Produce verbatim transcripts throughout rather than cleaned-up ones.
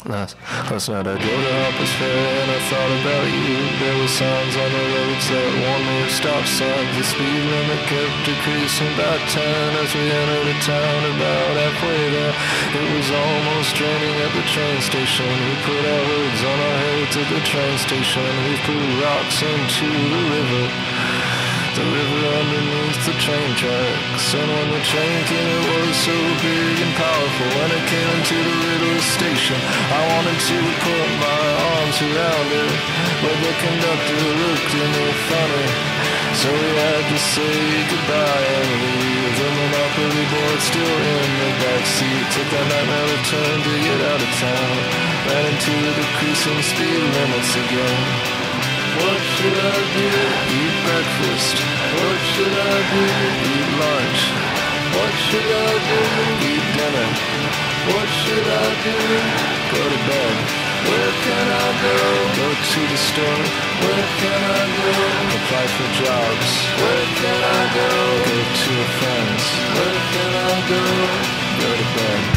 Last, last night I drove to Harper's Ferry and I thought about you. There were signs on the roads that warned me of stop signs. The speed limit kept decreasing by ten as we entered a town about halfway there. It was almost raining at the train station. We put our hoods on our heads at the train station. We threw rocks into the river, the river underneath the train tracks. And when the train came, it was so big and powerful. When it came into the little station, I wanted to put my arms around it, but the conductor looked at me funny. So we had to say goodbye and leave. The Monopoly board still in the backseat. Took that nightmare turn to get out of town. Ran into the decreasing speed limits again. What should I do? Eat breakfast. What should I do? Eat lunch. What should I do? Eat dinner. What should I do? Go to bed. Where can I go? Go to the store. Where can I go? Apply for jobs. Where can I go? Go to your friends. Where can I go? Go to bed.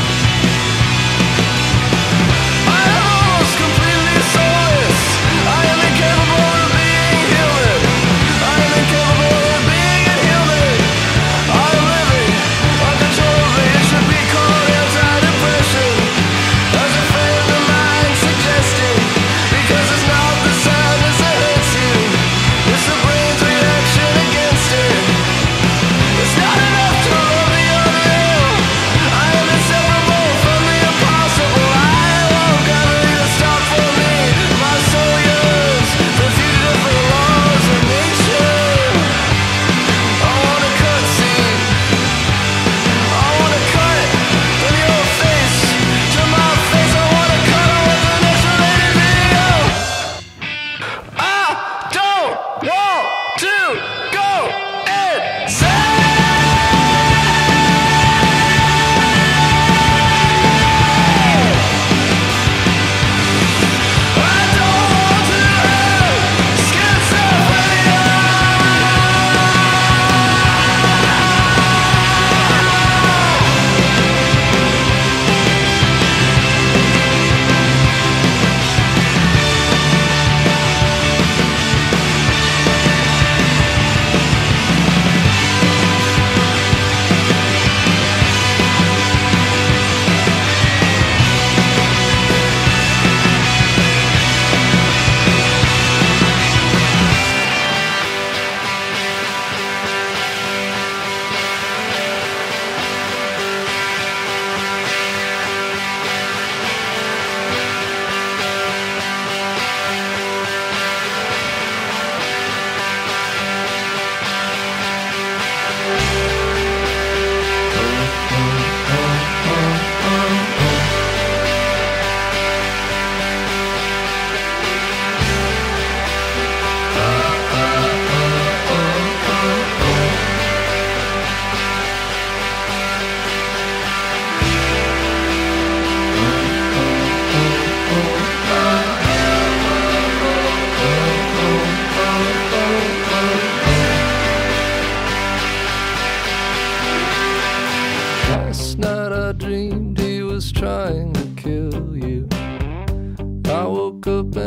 I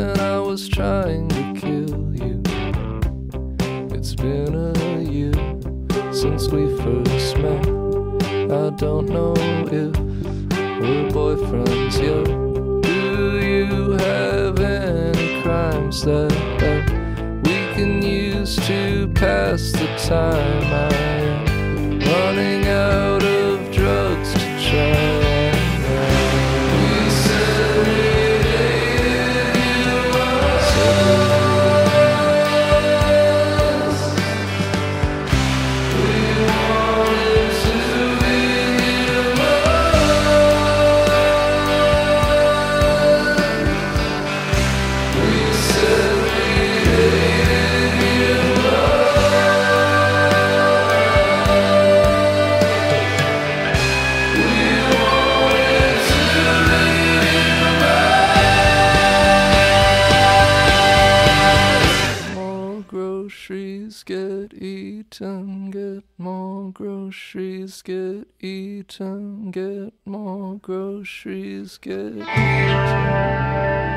when I was trying to kill you. It's been a year since we first met. I don't know if we're boyfriends yet. Do you have any crimes that, that we can use to pass the time? I am running out of drugs to try. Groceries get eaten, get more groceries get eaten, get more groceries get eaten.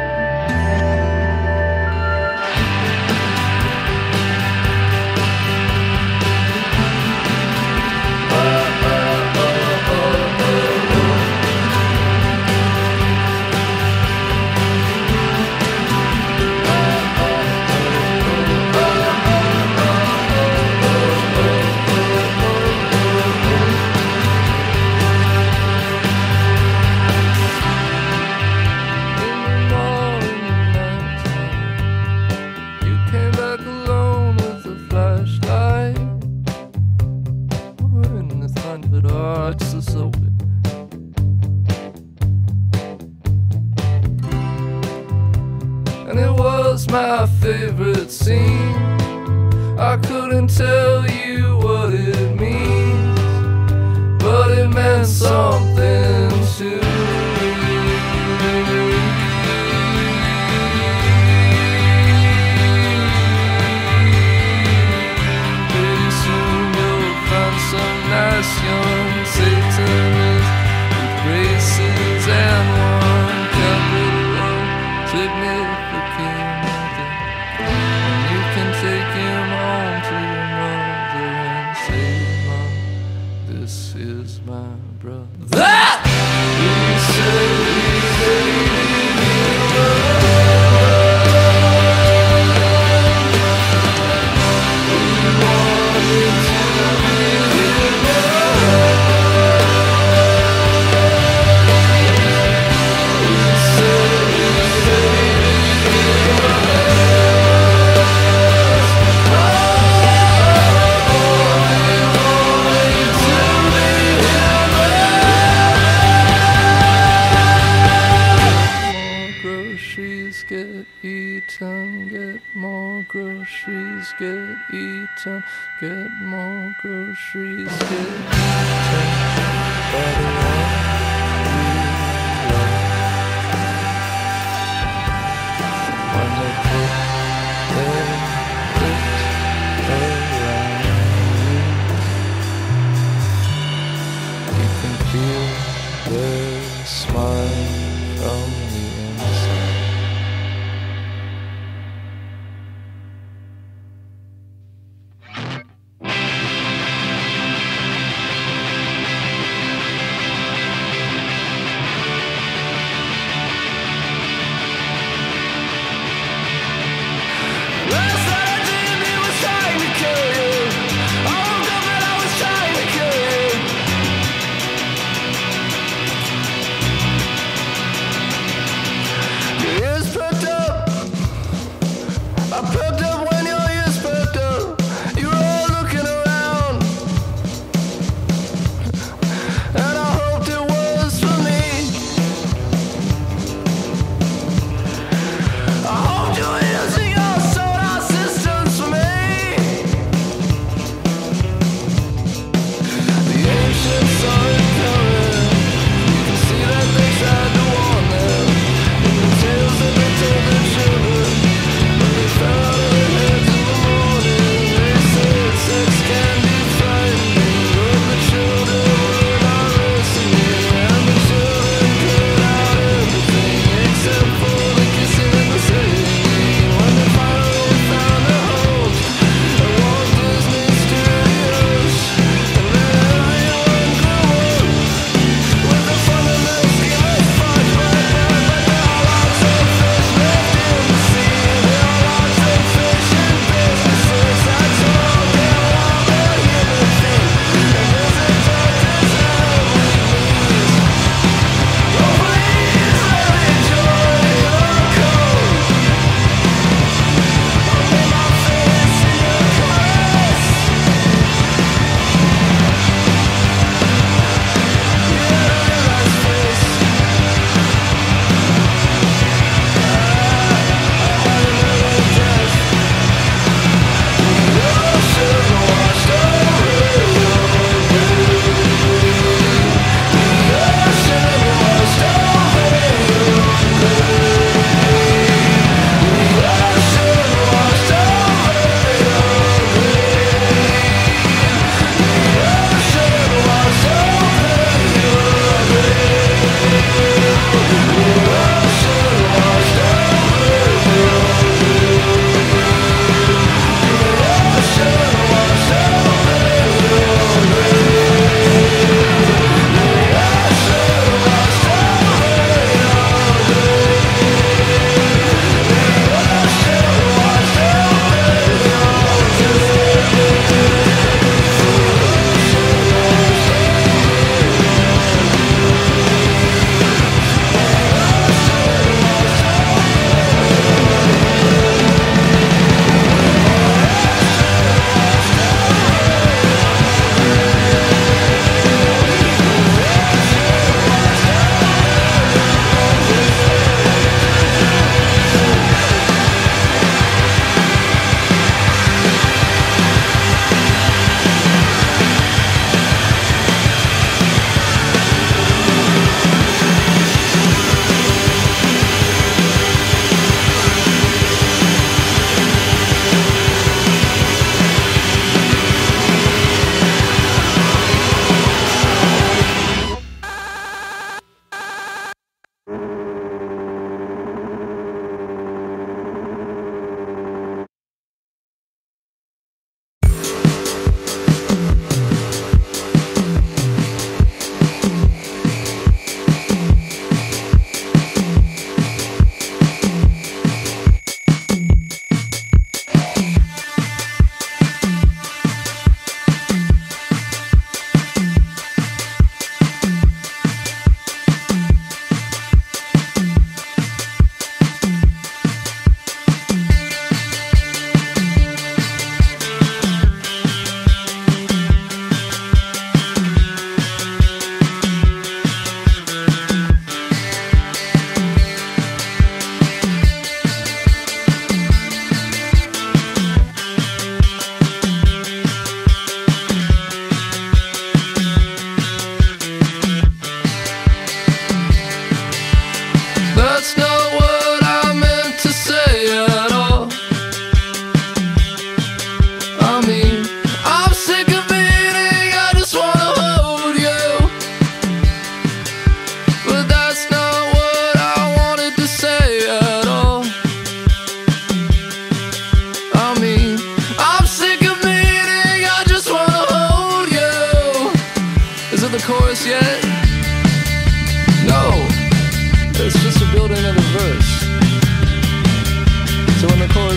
And it was my favorite scene. I couldn't tell you what it means, but it meant something to me. Pretty soon you'll find some nice young Satanist with braces and one capital O significant other, and you can take him home to your mother and say, Mom, this is my brother. Ah! We say we hated you. We wanted to be get eaten, get more groceries get eaten, get more groceries get eaten by the one you love. When they put their lips around you, you can feel their smile from the inside.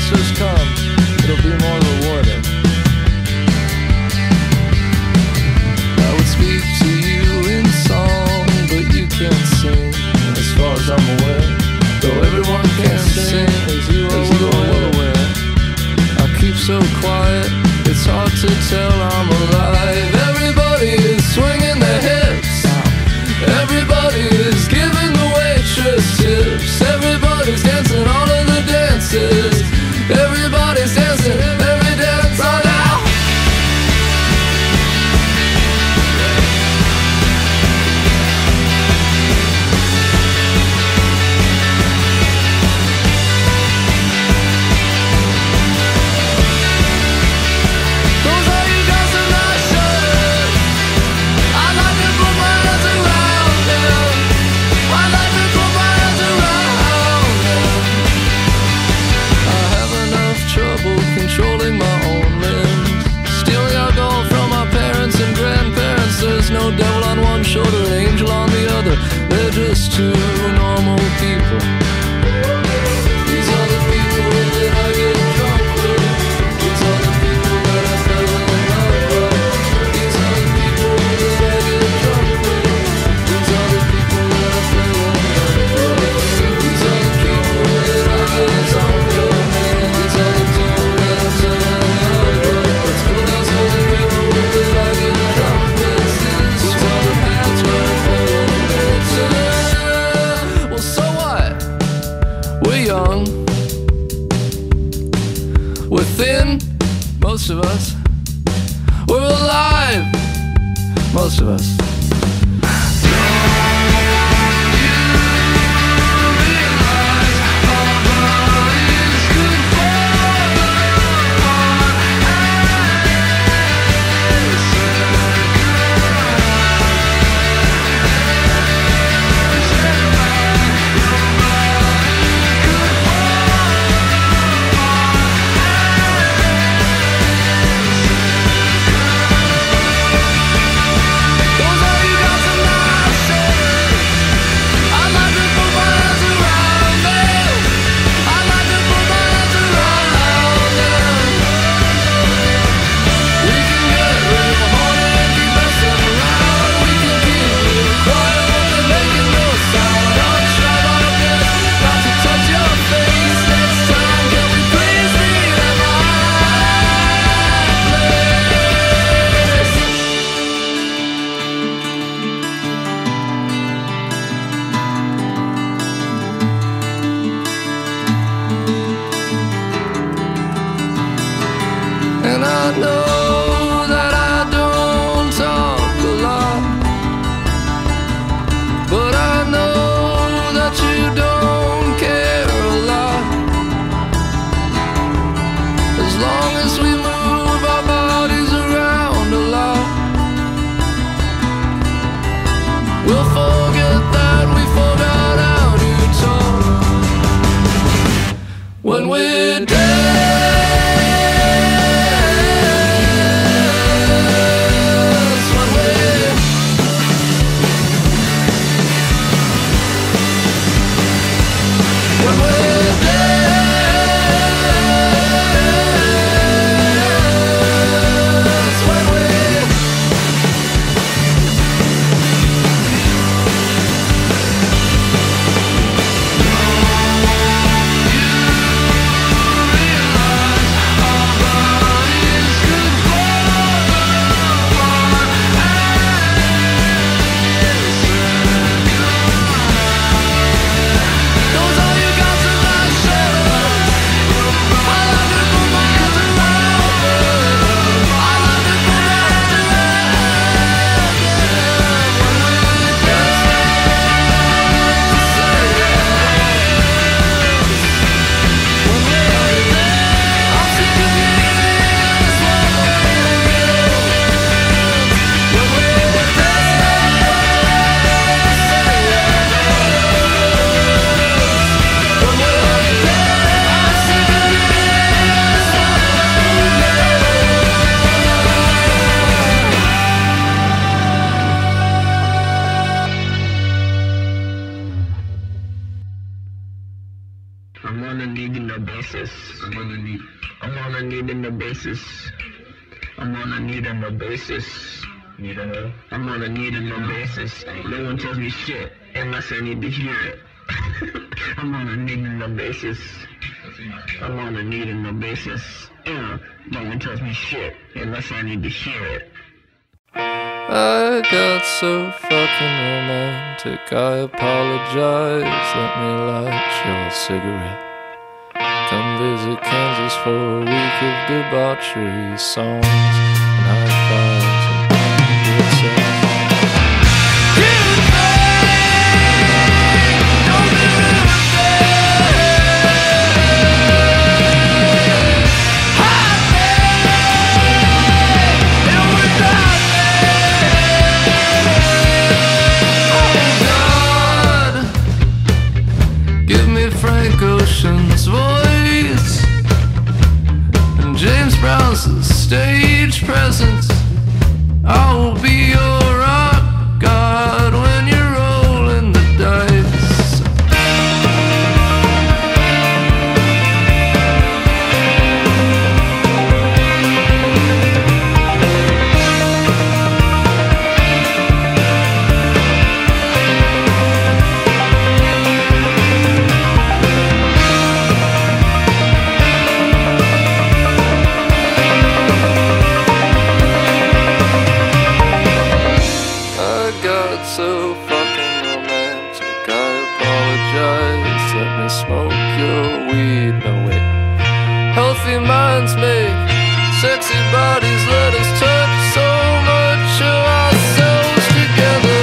answers come, it'll be more rewarding. I would speak to you in song, but you can't sing, as far as I'm aware. Though everyone can sing, as you are well aware. I keep so quiet, it's hard to tell I'm alive. Everybody is swinging their hips, everybody is giving the waitress tips, everybody's dancing all of the dances, everybody's dancing every dance all now. Those are you guys in my shirt. I like to put my hands around them. I like to put my hands around them. I have enough trouble controlling my own limbs, stealing alcohol from my parents and grandparents. There's no devil on one shoulder, an angel on the other. They're just two normal people. These are the people that I get drunk with. These are the people that I fell in love with. These are the people that I get drunk with. These are the people that I fell in love with. These are the people that I get drunk with. These are the people that I fell in love with. These are the people that I get drunk with. These are the people that I fell in love with. Well, so what? We're young, we're thin, most of us. We're alive, most of us. Those are you guys in my shirt. I like to put my hands around them. I like to put my hands around them. We can get real horny and keep messing around. We can keep real quiet and making no sound. I'll try my best not to touch your face next time. Can we please meet at my place? And I know that I don't talk a lot, but I know that you don't care a lot. As long as we move our bodies around a lot, we'll forget that we forgot how to talk when we're dead. When we're when we're dead. When we're you basis. I'm on a need. I'm on a need in the basis. I'm on a need in the basis. Need a I'm on a need in the basis. No one tells me shit unless I need to hear it. I'm on a need in the basis. I'm on a need in the basis. Yeah. No one tells me shit unless I need to hear it. I got so fucking romantic, I apologize. Let me light your cigarette. Come visit Kansas for a week of debauchery, songs and high fives and good sex. Frank Ocean's voice and James Brown's stage presence. I will be your rock god when you're rolling the dice. So fucking romantic, I apologize. Let me smoke your weed, no wait. Healthy minds make sexy bodies, let us touch so much of ourselves together.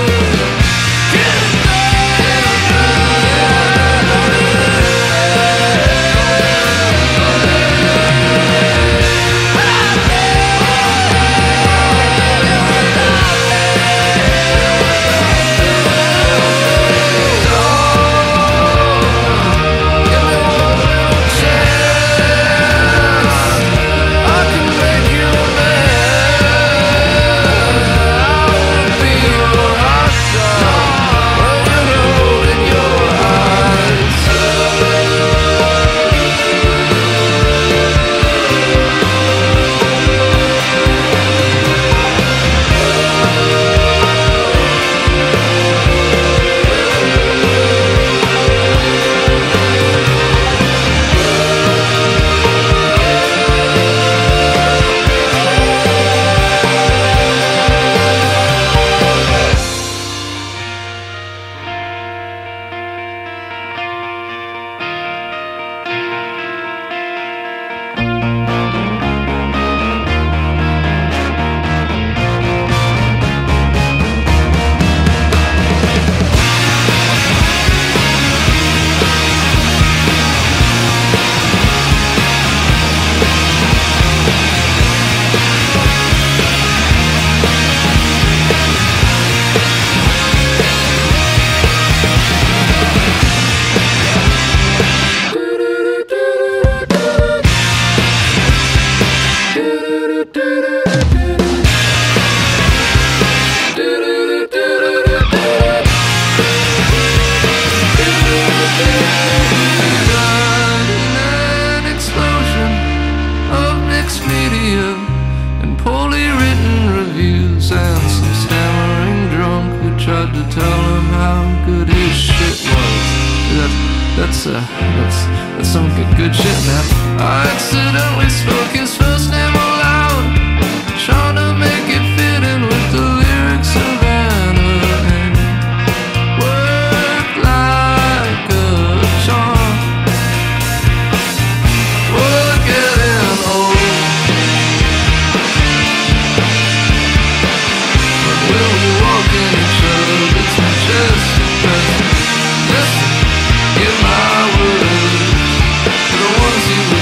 Tried to tell him how good his shit was. That, that's, uh, that's, that's some good, good shit, man. I accidentally spoke his first name aloud, trying to make it fit in with the lyrics of Anna, and work like a charm. We're getting old, but we'll be walking each other's chest to chest. Listen, give my words to the ones you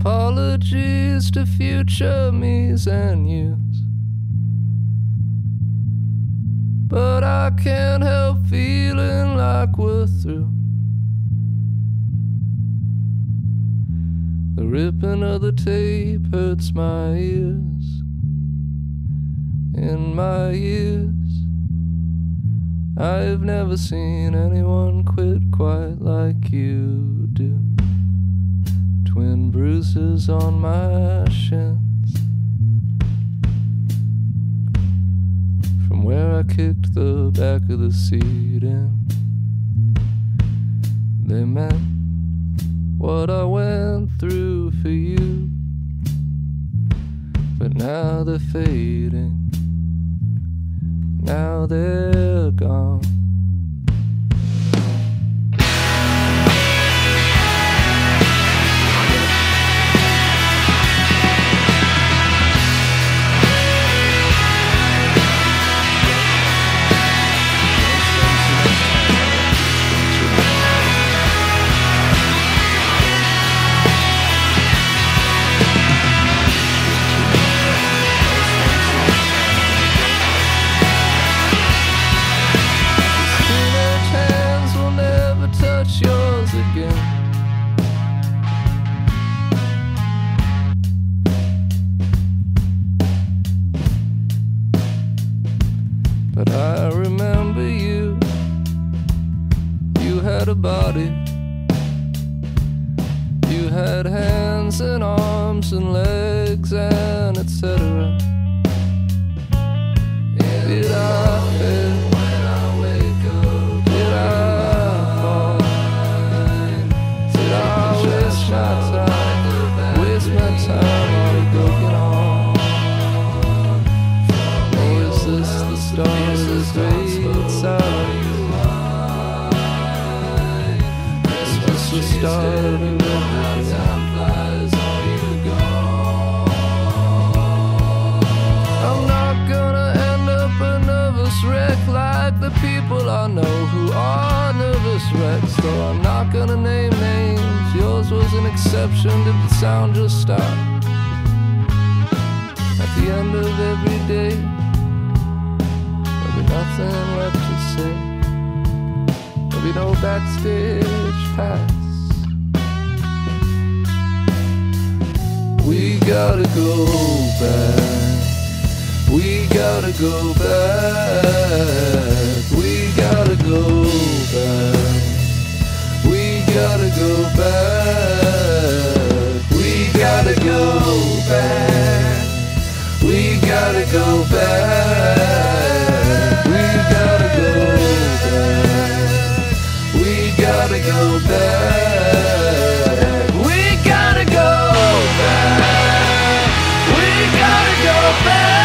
Apologies to future me's and you's, but I can't help feeling like we're through. The ripping of the tape hurts my ears. In my years, I've never seen anyone quit quite like you do. Twin bruises on my shins from where I kicked the back of the seat in. They meant what I went through for you, but now they're fading, now they're gone. But I remember you, you had a body, you had hands and arms and legs and et cetera. Did I fail? When I wake up, did I fall? Did I waste my time, waste my time on a broken arm? Or is this the start of this great silence? Is this the start of everything? I'm not gonna end up a nervous wreck like the people I know who are nervous wrecks. Though I'm not gonna name names, yours was an exception. Did the sound just stop? At the end of every day, there'll be nothing left to say. There'll be no backstage pass. We gotta go back. We gotta go back. We gotta go back. We gotta go back. We gotta go back. We gotta go back. We gotta go back. We gotta go back. We gotta go back. We gotta go back.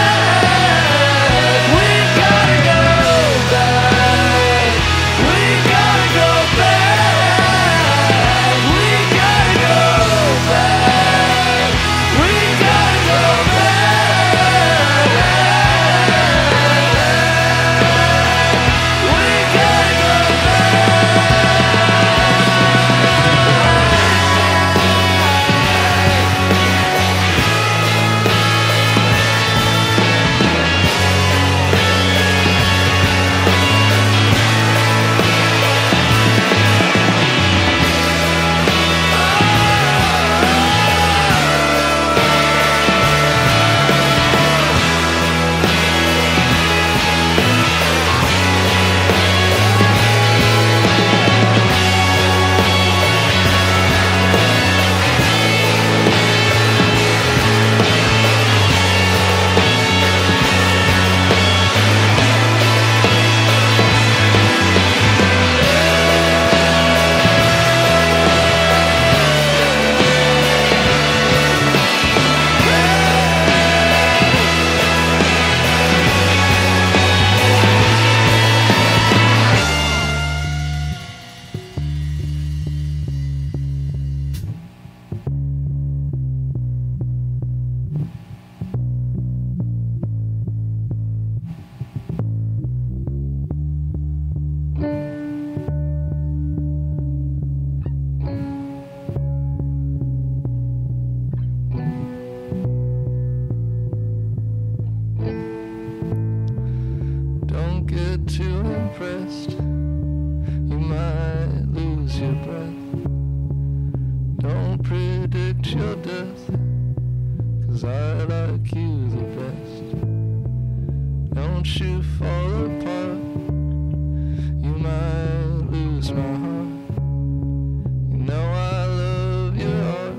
'cause I like you the best. Don't you fall apart, you might lose my heart. You know I love your heart.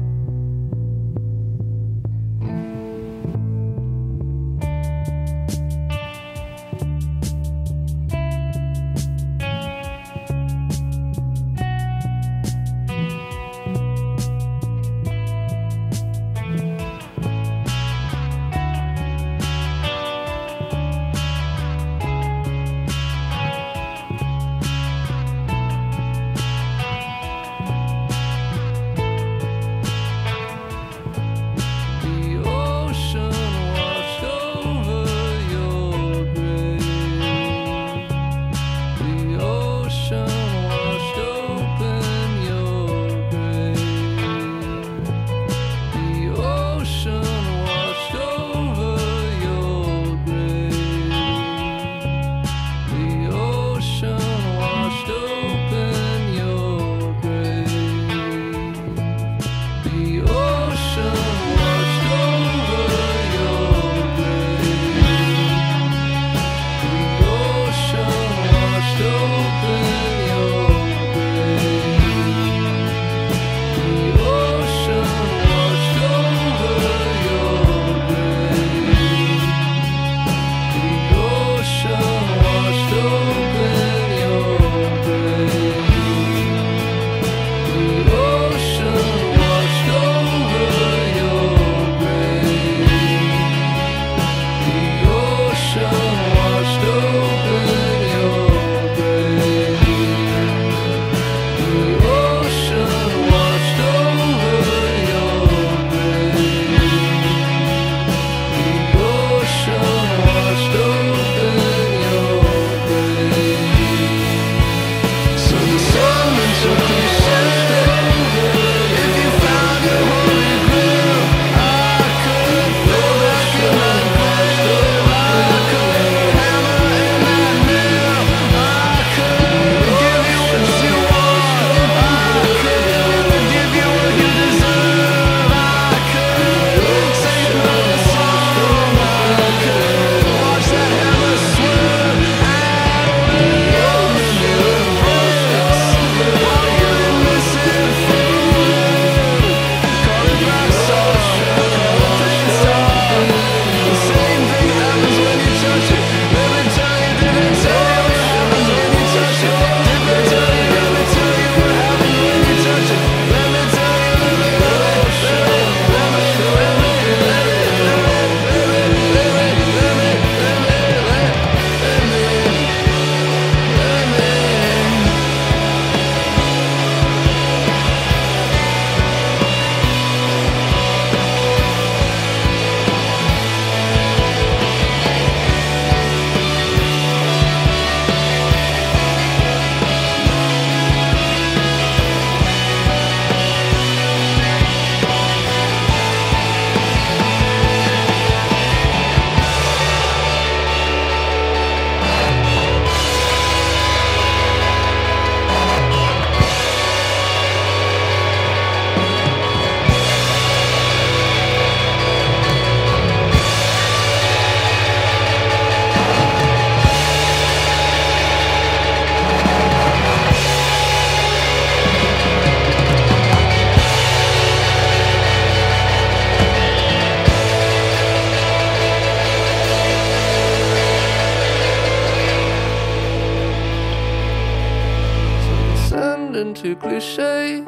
Into cliche.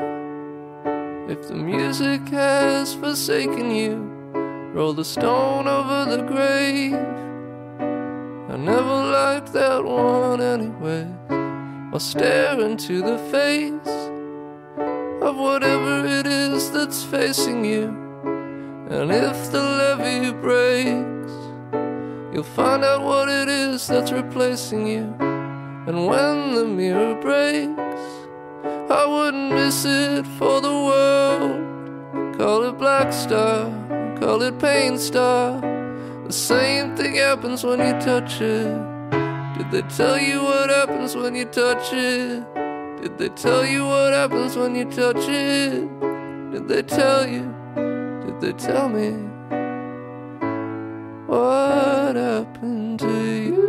If the music has forsaken you, roll the stone over the grave. I never liked that one anyway. I'll stare into the face of whatever it is that's facing you. And if the levee breaks, you'll find out what it is that's replacing you. And when the mirror breaks, I wouldn't miss it for the world. Call it Black Star, call it Pain Star. The same thing happens when you touch it. Did they tell you what happens when you touch it? Did they tell you what happens when you touch it? Did they tell you? Did They tell me, what happened to you?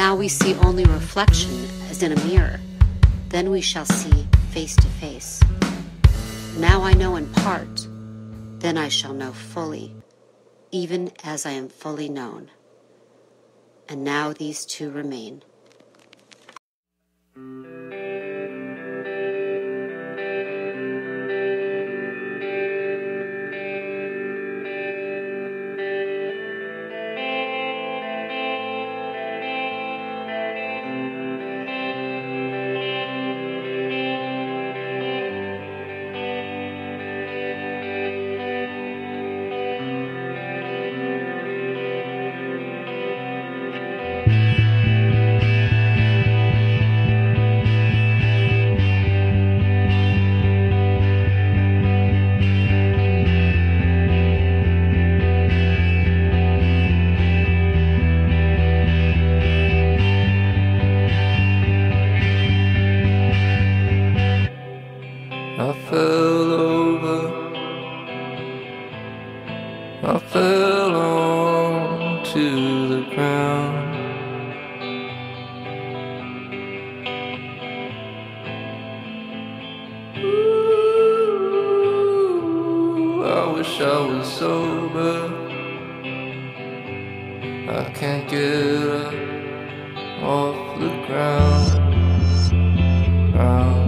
Now we see only reflection as in a mirror. Then we shall see face to face. Now I know in part, then I shall know fully, even as I am fully known. And now these two remain. I fell over, I fell onto the ground. Ooh, I wish I was sober. I can't get up off the ground. ground.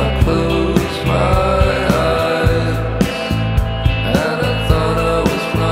Close my eyes and I thought I was flying.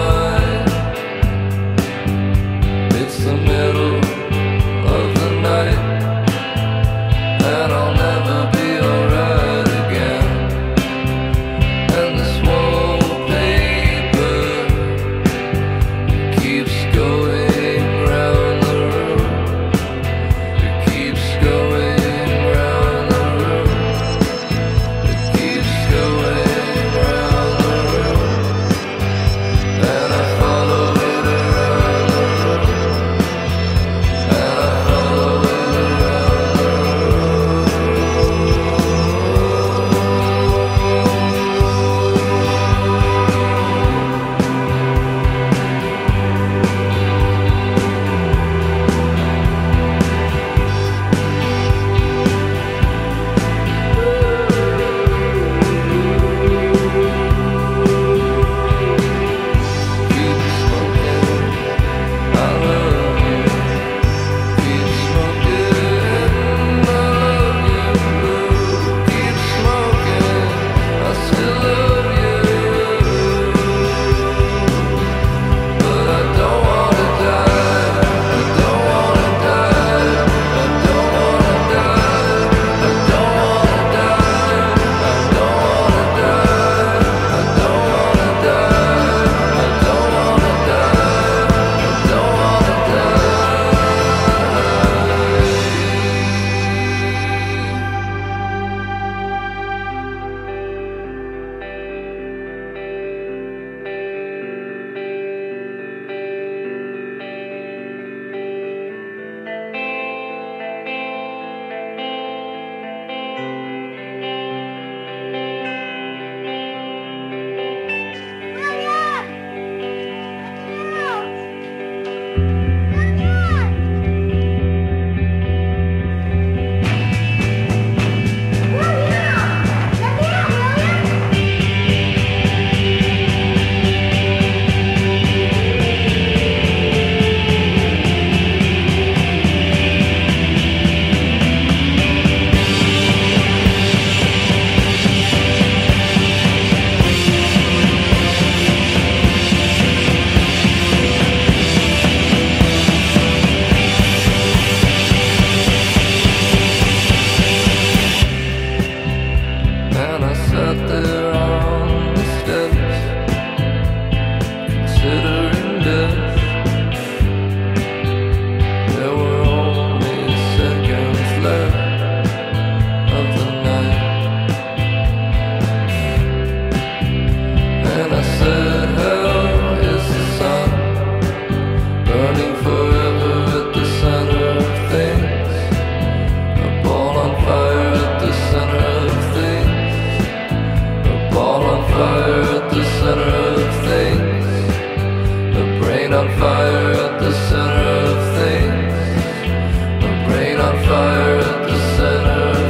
fire at the center of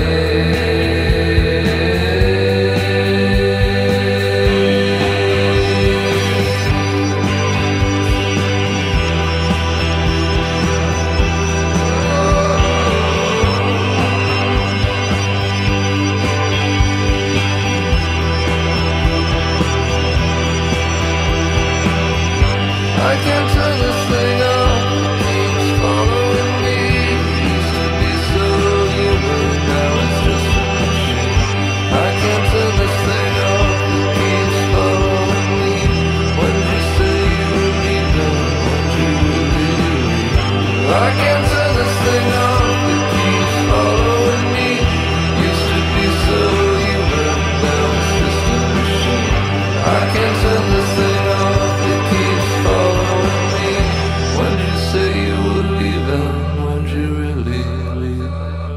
I can't turn this thing off, it keeps following me. Used to be so human, now it's just a machine. I can't turn this thing off, it keeps following me. When did you say you were leaving? When did you really leave? I can't turn this thing off, it keeps following me. Used to be so human, now it's just a machine. I can't turn this thing off, it keeps following me. When did you say you were leaving? When did you really leave?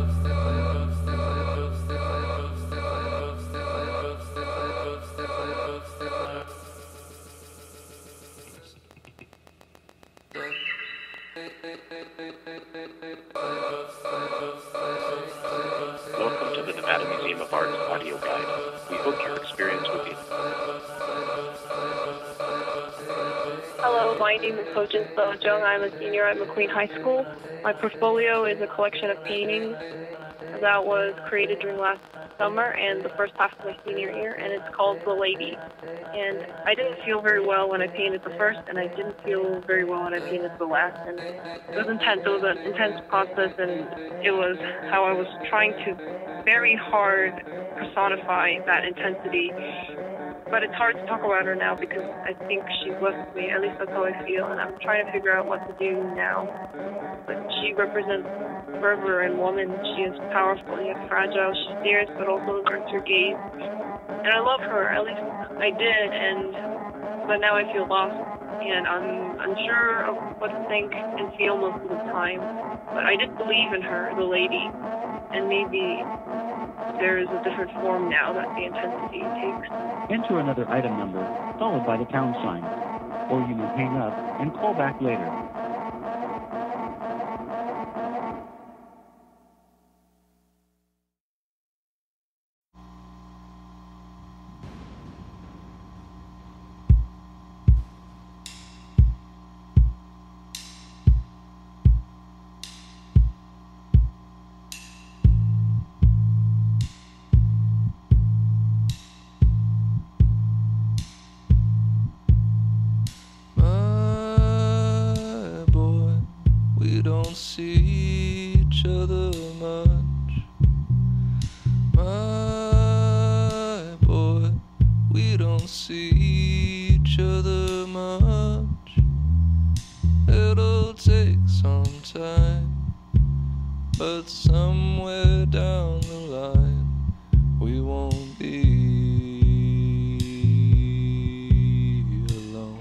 Welcome to the Nevada Museum of Art's audio guide. We hope your experience will be... Hello, my name is Ho-Jin Seo-jung. I'm a senior at McQueen High School. My portfolio is a collection of paintings that was created during last summer and the first half of my senior year, and it's called The Lady. And I didn't feel very well when I painted the first, and I didn't feel very well when I painted the last. And it was intense. It was an intense process, and it was how I was trying to very hard personify that intensity. But it's hard to talk about her now because I think she's left me. At least that's how I feel, and I'm trying to figure out what to do now. But she represents fervor and woman. She is powerful yet fragile. She's fierce, but also averts her gaze. And I love her. At least I did. And but now I feel lost, and I'm unsure of what to think and feel most of the time. But I did believe in her, the lady, and maybe there is a different form now that the intensity takes. Enter another item number, followed by the pound sign. Or you may hang up and call back later. See each other much, my boy. We don't see each other much. It'll take some time, but somewhere down the line we won't be alone.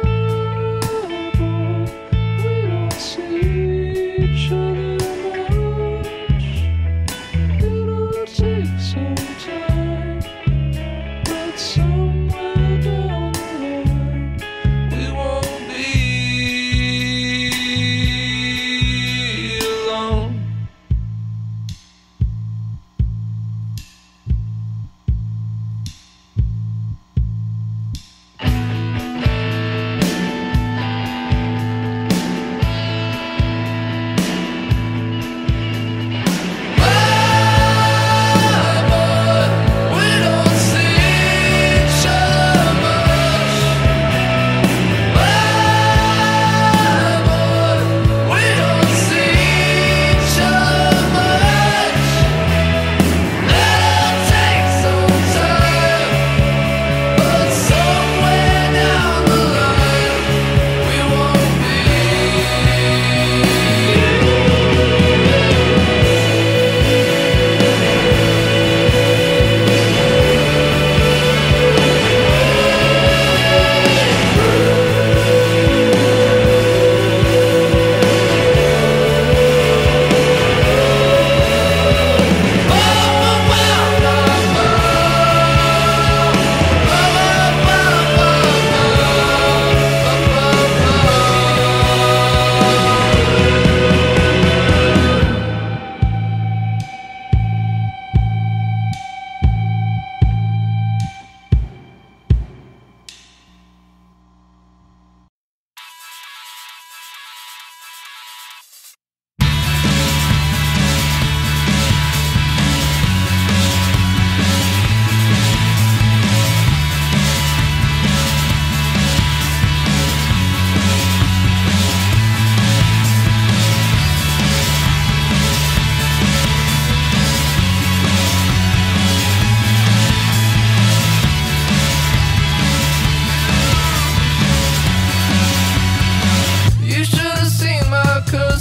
Each other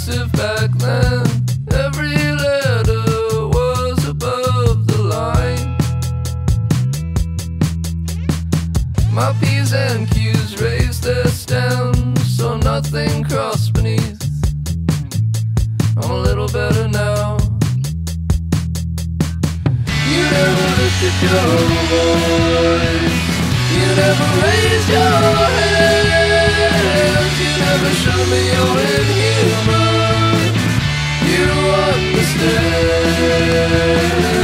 abusive back then. Every letter was above the line. My P's and Q's raised their stems, so nothing crossed beneath. I'm a little better now. You never lifted your voice, you never raised your hands, you never showed me you're inhuman. You understand.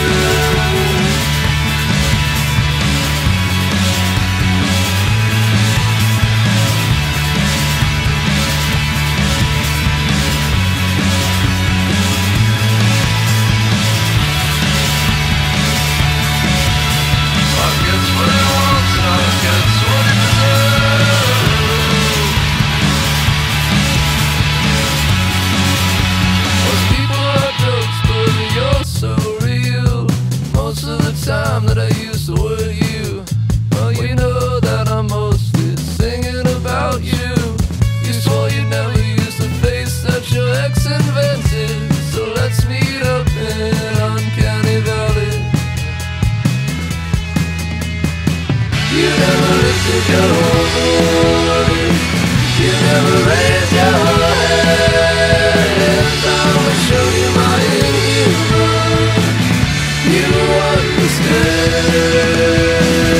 Time that I use the word you, well, you know that I'm mostly singing about you. You swore you'd never use the face that your ex invented, so let's meet up in Uncanny Valley. You never lifted your voice, you never raised your hands. I will show you my inhuman. You understand.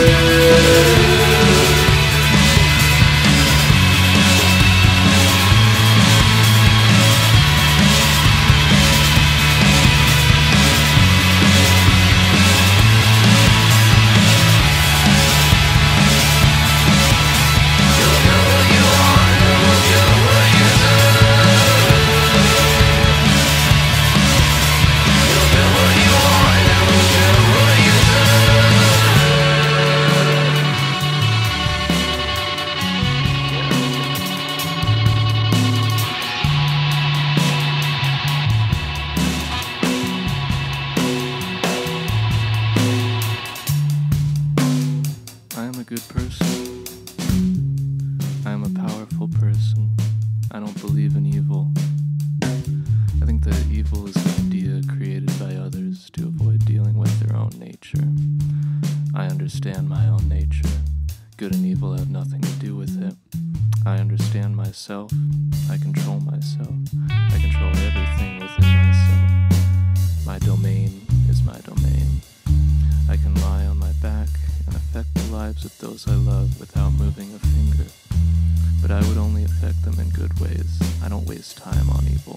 Myself, I control myself. I control everything within myself. My domain is my domain. I can lie on my back and affect the lives of those I love without moving a finger. But I would only affect them in good ways. I don't waste time on evil.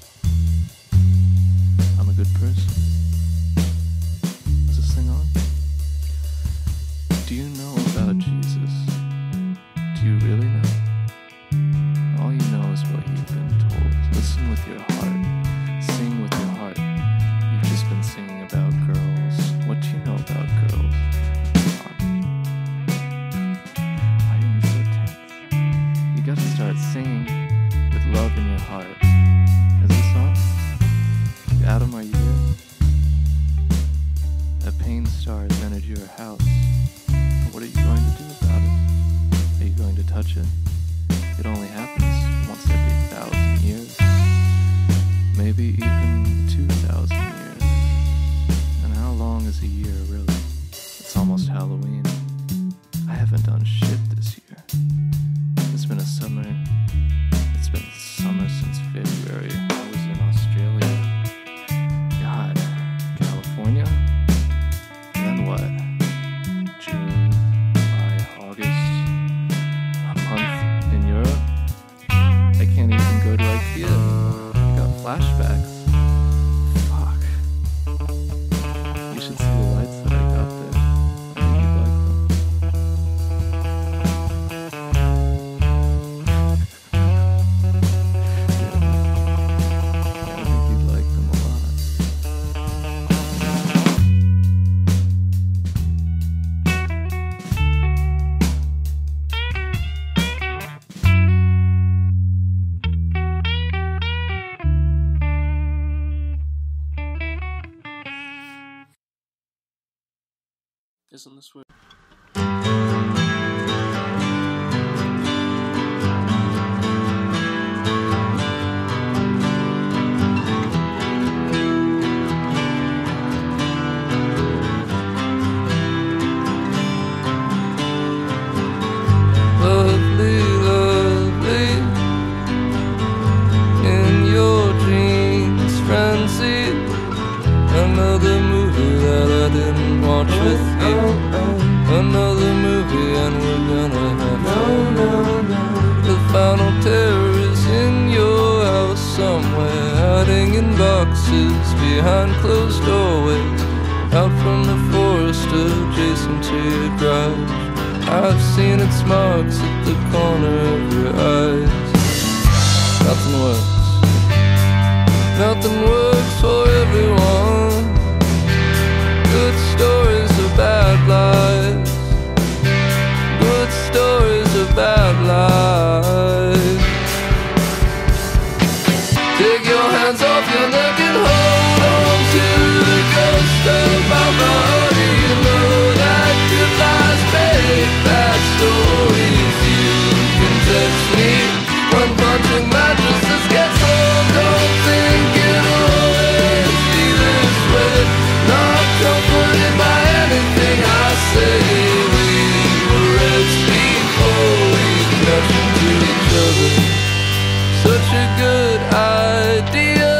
I'm a good person. Is this thing on? Do you know about Jesus? Do you really know? All you know is what you've been told. Listen with your heart. Sing with your heart. You've just been singing about girls. What do you know about girls? Come on. Why are you so tense? You gotta start singing with love in your heart. Is this on? Adam, are you there? A pain star has entered your house. What are you going to do about it? Are you going to touch it? It only happens once every thousand years, maybe even two thousand years. And how long is a year, really? It's almost Halloween. I haven't done shit this year. It's been a summer. It's been summer since February. I was in Australia. God, California. Then what? June, July, August. A month in Europe. I can't even go to IKEA anymore. I got flashbacks. Fuck. You should see the lights that I got there. I think you'd like them. Yeah, I think you'd like them a lot. Isn't this weird? hiding in boxes behind closed doorways, out from the forest adjacent to your garage. I've seen its marks at the corner of your eyes. Nothing works. Nothing works for everyone. Good stories are bad lies. Good stories are bad lies. Take your hands off your neck and hold on to the ghost of my body. You know that good lies make bad stories. You can text me when punching mattresses gets old. Don't think it'll always be this way. Not comforted by anything I say. We were rich before we crashed into each other. Such a good idea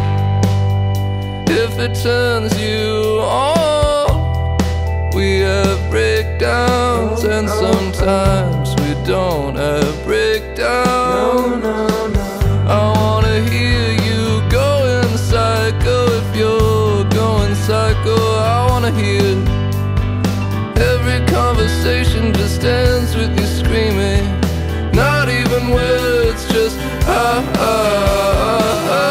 if it turns you on. We have breakdowns and sometimes we don't have breakdowns. I wanna hear you going psycho. If you're going psycho, I wanna hear. Every conversation just ends with you screaming. Not even words, just ah ah ah ah.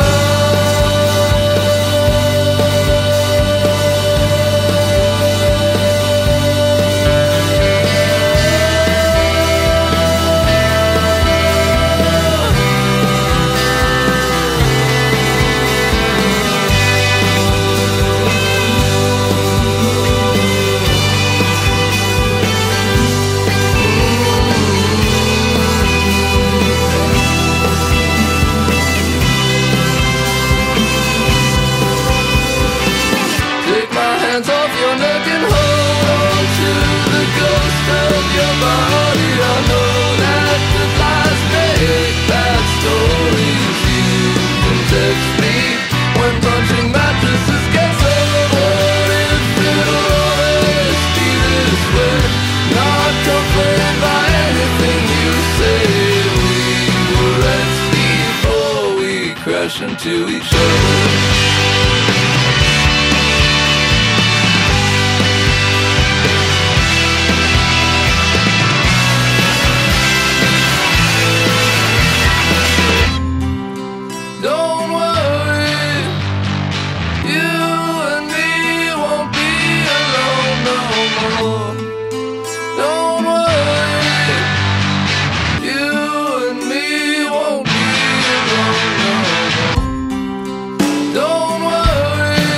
Into each other. Don't worry, you and me won't be alone no more. Don't worry, you and me won't be alone no more. Don't worry,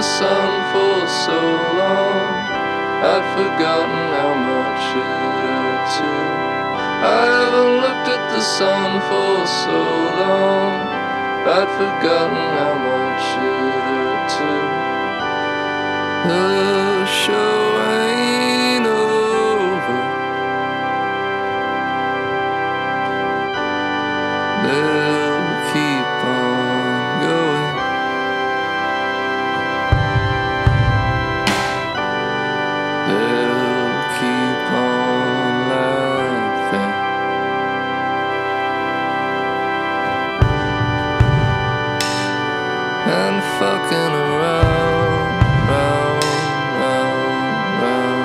the sun for so long, I'd forgotten how much it hurt to. I haven't looked at the sun for so long, I'd forgotten how much it hurt to. The show ain't over. They'll keep on going. They'll keep on laughing. And fucking around, round, round, round,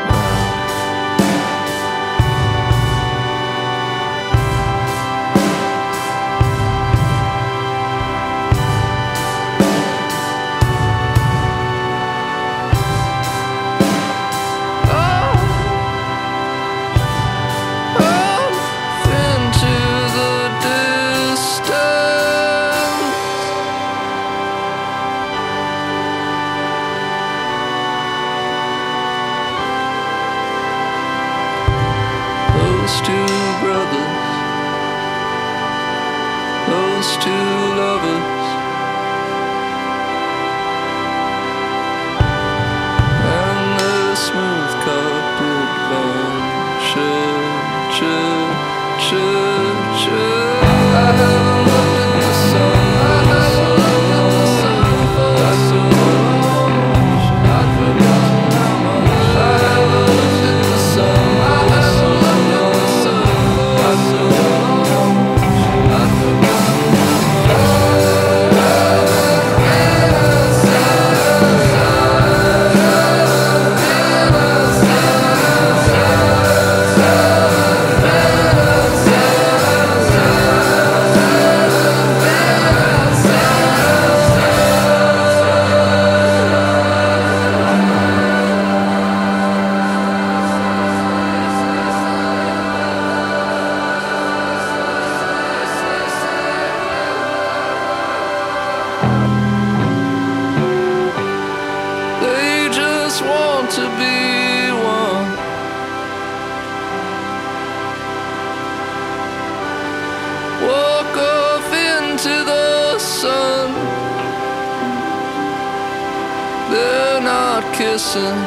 those two brothers, those two lovers, and the smooth carpet venture, chur, chur, chur. I haven't looked at the sun, I haven't looked at the sun for so long, I'd forgotten how much. I haven't looked at the sun, I haven't looked at the sun for so long, I'd forgotten how they just want to be one. Walk off into the sun. They're not kissing,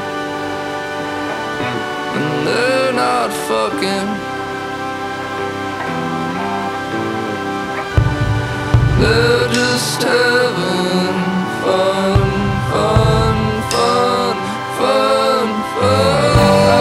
and they're not fucking. They're just having fun, fun, fun, fun, fun.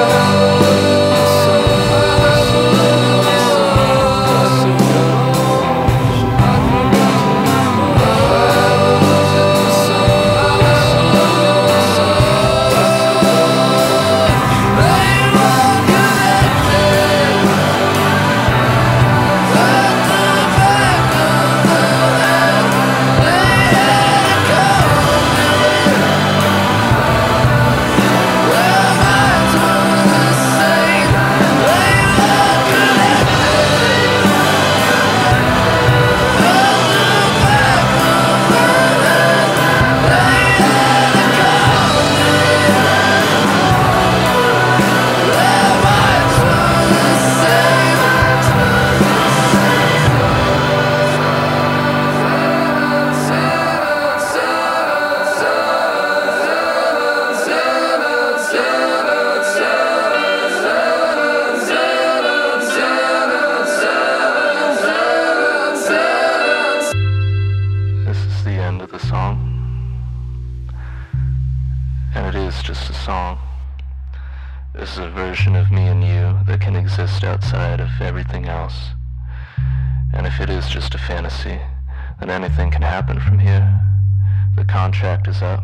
Just a song. This is a version of me and you that can exist outside of everything else. And if it is just a fantasy, then anything can happen from here. The contract is up.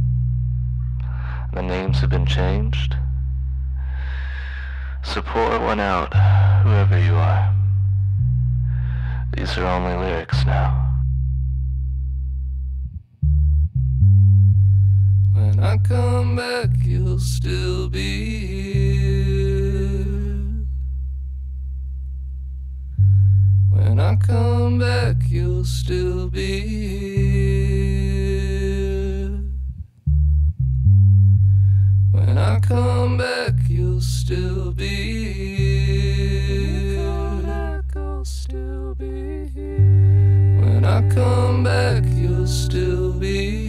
The names have been changed. So pour one out, whoever you are. These are only lyrics now. When I come back, you'll still be here. When I come back, you'll still be here. I come back, you'll still be here. When I come back, I'll still be here. When I come back, you'll still be here.